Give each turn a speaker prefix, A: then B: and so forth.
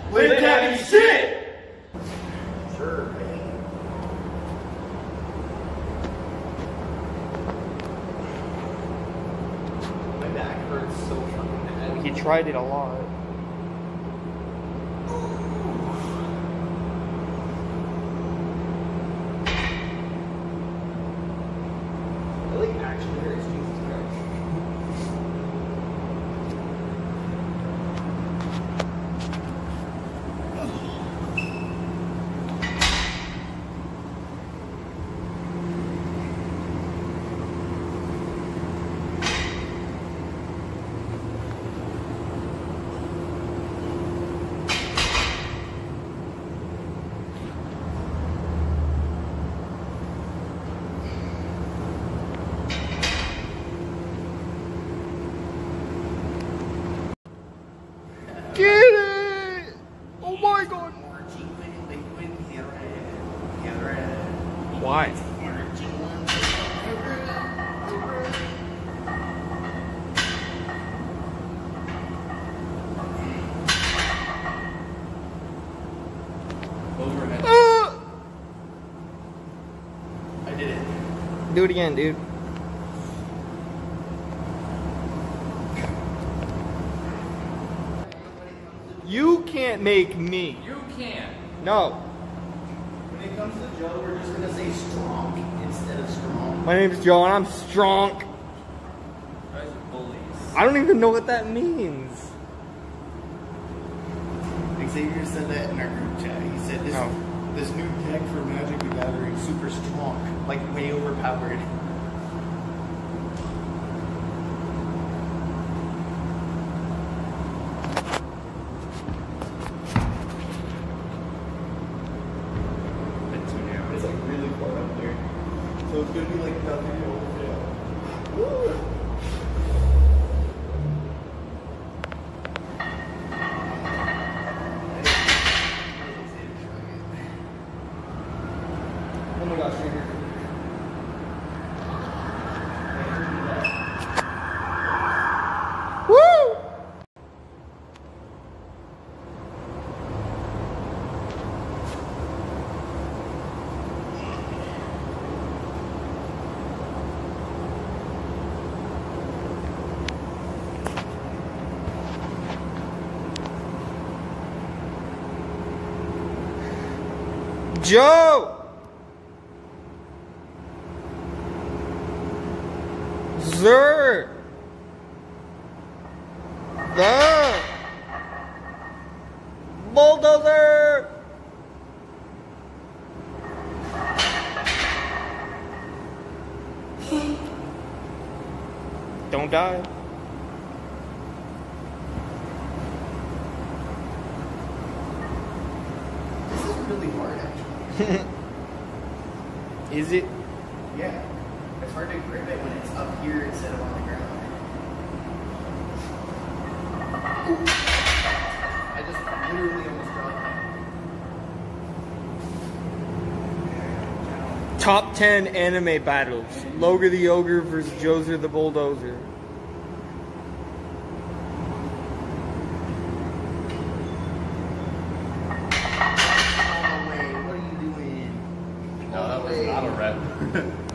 A: We ain't talking shit!
B: Sure, my back hurts so fucking bad.
A: He tried it a lot.
B: It like actually hurts, Jesus Christ.
A: Get it! Oh my god! Why?
B: Overhead. I did it.
A: Do it again, dude. You can't make me.
B: You can.
A: No.
B: When it comes to Joe, we're just gonna say strong instead of strong.
A: My name's Joe and I'm strong.
B: You guys are bullies.
A: I don't even know what that means.
B: Xavier said that in our group chat. He said this new deck for Magic the Gathering is super strong, like way overpowered. It's like really far up there, so it's gonna be like nothing over there. Woo!
A: Oh my gosh, right here. Woo! Joe! Zer! The bulldozer! Don't die.
B: This is really hard, actually.
A: Is it?
B: Yeah. It's hard to grip it when it's up here instead of on the ground. I just literally almost dropped it.
A: Top 10 anime battles. Logar the Ogre versus Joser the Bulldozer.
B: All the way. What are you doing?
C: No, that was not a rep.